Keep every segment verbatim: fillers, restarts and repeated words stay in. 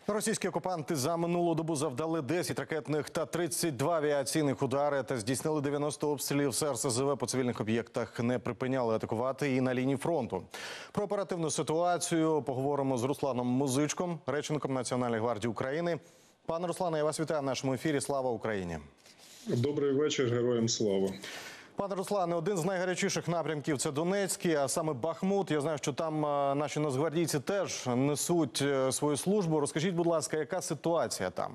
Російські окупанти за минулу добу завдали десять ракетних та тридцять два авіаційних удари та здійснили дев'яносто обстрілів з ер ес зе ве по цивільних об'єктах. Не припиняли атакувати і на лінії фронту. Про оперативну ситуацію поговоримо з Русланом Музичком, речником Національної гвардії України. Пане Руслане, я вас вітаю в нашому ефірі. Слава Україні! Добрий вечір, героям слава! Пане Руслане, один з найгарячіших напрямків – це Донецький, а саме Бахмут. Я знаю, що там наші нацгвардійці теж несуть свою службу. Розкажіть, будь ласка, яка ситуація там?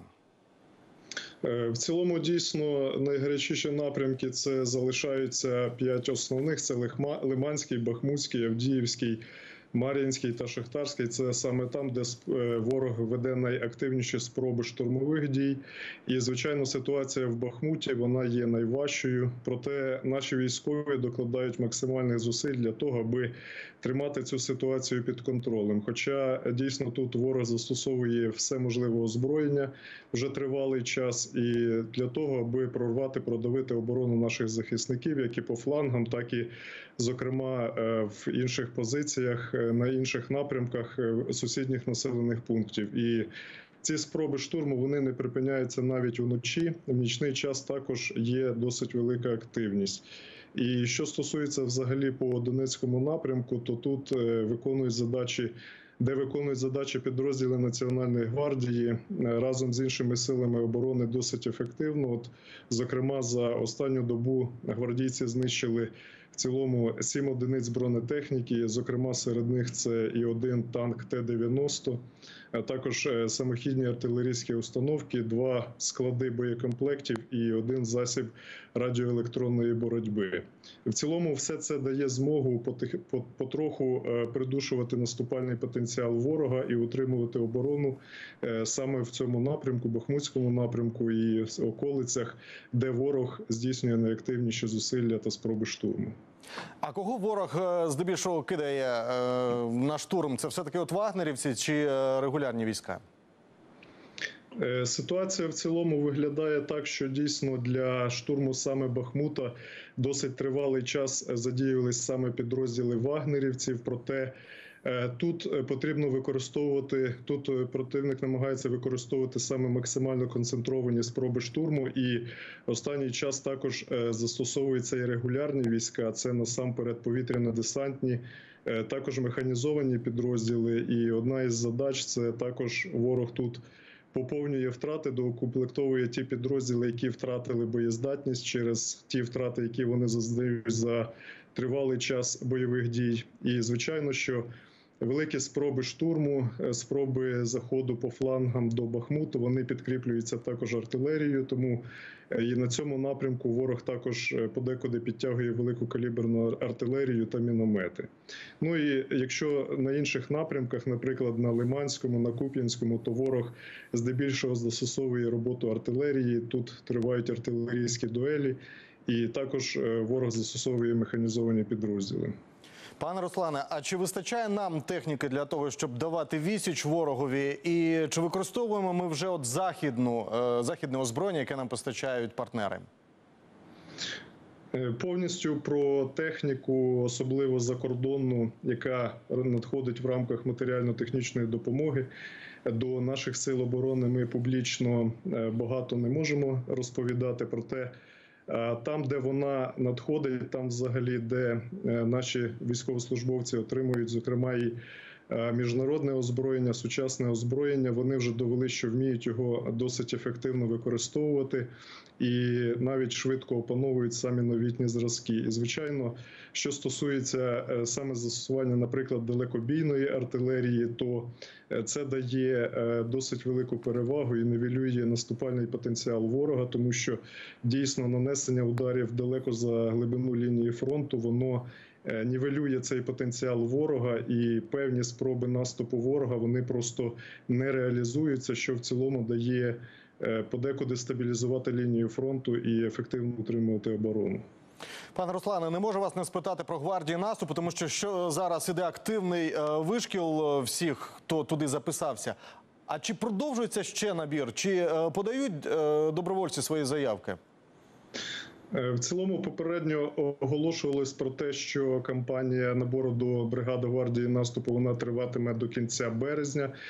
В цілому, дійсно, найгарячіші напрямки – це залишаються п'ять основних. Це Лиманський, Бахмутський, Авдіївський, Мар'їнський та Шахтарський. Це саме там, де ворог веде найактивніші спроби штурмових дій. І, звичайно, ситуація в Бахмуті, вона є найважчою. Проте наші військові докладають максимальних зусиль для того, аби тримати цю ситуацію під контролем. Хоча, дійсно, тут ворог застосовує все можливе озброєння вже тривалий час. І для того, аби прорвати, продавити оборону наших захисників, як і по флангам, так і, зокрема, в інших позиціях, на інших напрямках сусідніх населених пунктів. І ці спроби штурму, вони не припиняються навіть вночі. В нічний час також є досить велика активність. І що стосується взагалі по Донецькому напрямку, то тут виконують задачі, де виконують задачі підрозділи Національної гвардії разом з іншими силами оборони досить ефективно. От, зокрема, за останню добу гвардійці знищили в цілому сім одиниць бронетехніки, зокрема серед них це і один танк Т дев'яносто, а також самохідні артилерійські установки, два склади боєкомплектів і один засіб радіоелектронної боротьби. В цілому все це дає змогу потроху придушувати наступальний потенціал ворога і утримувати оборону саме в цьому напрямку, Бахмутському напрямку і в околицях, де ворог здійснює найактивніші зусилля та спроби штурму. А кого ворог здебільшого кидає на штурм? Це все-таки от вагнерівці чи регулярні війська? Ситуація в цілому виглядає так, що дійсно для штурму саме Бахмута досить тривалий час задіювалися саме підрозділи вагнерівців, проте тут потрібно використовувати, тут противник намагається використовувати саме максимально концентровані спроби штурму, і останній час також застосовуються і регулярні війська, це насамперед повітряно-десантні, також механізовані підрозділи, і одна із задач – це також ворог тут поповнює втрати, доукомплектовує ті підрозділи, які втратили боєздатність через ті втрати, які вони зазнають за тривалий час бойових дій. І, звичайно, що великі спроби штурму, спроби заходу по флангам до Бахмуту, вони підкріплюються також артилерією, тому і на цьому напрямку ворог також подекуди підтягує великокаліберну артилерію та міномети. Ну і якщо на інших напрямках, наприклад, на Лиманському, на Куп'янському, то ворог здебільшого застосовує роботу артилерії, тут тривають артилерійські дуелі, і також ворог застосовує механізовані підрозділи. Пане Руслане, а чи вистачає нам техніки для того, щоб давати відсіч ворогові? І чи використовуємо ми вже от західну, західне озброєння, яке нам постачають партнери? Повністю про техніку, особливо закордонну, яка надходить в рамках матеріально-технічної допомоги до наших сил оборони, ми публічно багато не можемо розповідати, про те, там, де вона надходить, там взагалі, де наші військовослужбовці отримують, зокрема, і міжнародне озброєння, сучасне озброєння, вони вже довели, що вміють його досить ефективно використовувати і навіть швидко опановують самі новітні зразки. І, звичайно, що стосується саме застосування, наприклад, далекобійної артилерії, то це дає досить велику перевагу і нівелює наступальний потенціал ворога, тому що дійсно нанесення ударів далеко за глибину лінії фронту, воно нівелює цей потенціал ворога, і певні спроби наступу ворога, вони просто не реалізуються, що в цілому дає подекуди стабілізувати лінію фронту і ефективно утримувати оборону. Пане Руслане, не можу вас не спитати про гвардію наступу, тому що, що зараз іде активний вишкіл всіх, хто туди записався. А чи продовжується ще набір? Чи подають добровольці свої заявки? В цілому попередньо оголошувалось про те, що кампанія набору до бригади гвардії наступу вона триватиме до кінця березня.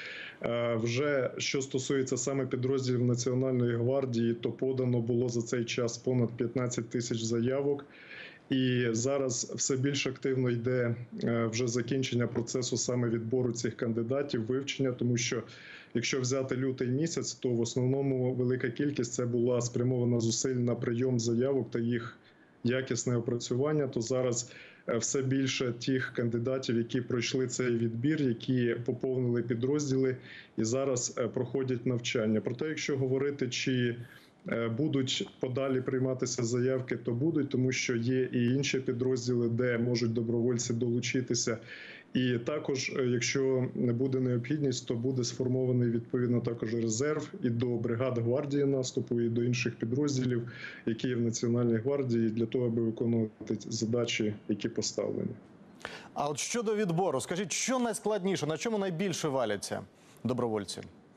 Вже що стосується саме підрозділів Національної гвардії, то подано було за цей час понад п'ятнадцять тисяч заявок. І зараз все більш активно йде вже закінчення процесу саме відбору цих кандидатів, вивчення, тому що якщо взяти лютий місяць, то в основному велика кількість це була спрямована зусиль на прийом заявок та їх якісне опрацювання, то зараз все більше тих кандидатів, які пройшли цей відбір, які поповнили підрозділи і зараз проходять навчання. Проте, якщо говорити, чи будуть подалі прийматися заявки, то будуть, тому що є і інші підрозділи, де можуть добровольці долучитися. І також, якщо не буде необхідність, то буде сформований відповідно також резерв і до бригад гвардії наступу, і до інших підрозділів, які є в Національній гвардії, для того, аби виконувати задачі, які поставлені. А от щодо відбору, скажіть, що найскладніше, на чому найбільше валяться добровольці?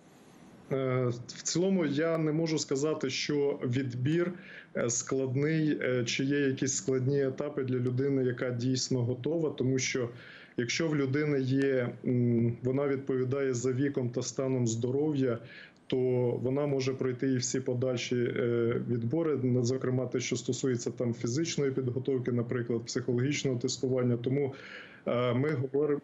В цілому я не можу сказати, що відбір складний, чи є якісь складні етапи для людини, яка дійсно готова, тому що якщо в людини є, вона відповідає за віком та станом здоров'я, то вона може пройти і всі подальші відбори, зокрема те, що стосується там фізичної підготовки, наприклад, психологічного тестування. Тому ми говоримо...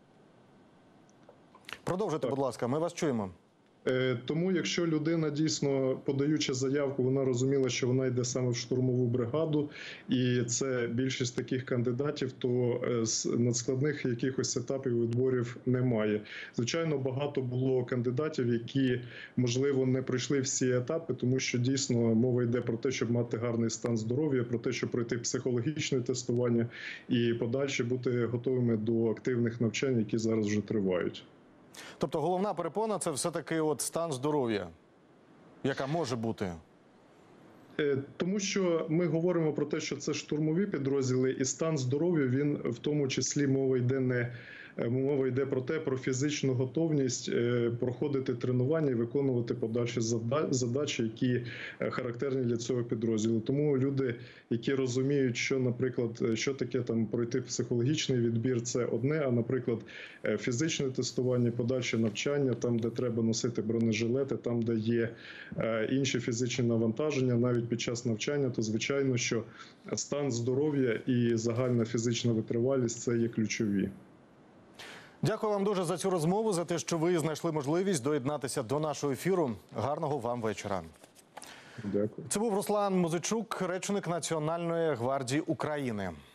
Продовжуйте, так. Будь ласка, ми вас чуємо. Тому, якщо людина дійсно, подаючи заявку, вона розуміла, що вона йде саме в штурмову бригаду, і це більшість таких кандидатів, то надскладних якихось етапів відборів немає. Звичайно, багато було кандидатів, які, можливо, не пройшли всі етапи, тому що дійсно мова йде про те, щоб мати гарний стан здоров'я, про те, щоб пройти психологічне тестування і подальше бути готовими до активних навчань, які зараз вже тривають. Тобто головна перепона – це все-таки от стан здоров'я, яка може бути? Тому що ми говоримо про те, що це штурмові підрозділи, і стан здоров'я, він в тому числі мова йде не мова йде про те, про фізичну готовність проходити тренування і виконувати подальші задачі, які характерні для цього підрозділу. Тому люди, які розуміють, що, наприклад, що таке там пройти психологічний відбір, це одне, а, наприклад, фізичне тестування, подальше навчання, там, де треба носити бронежилети, там, де є інші фізичні навантаження, навіть під час навчання, то, звичайно, що стан здоров'я і загальна фізична витривалість – це є ключові. Дякую вам дуже за цю розмову, за те, що ви знайшли можливість доєднатися до нашого ефіру. Гарного вам вечора. Дякую. Це був Руслан Музичук, речник Національної гвардії України.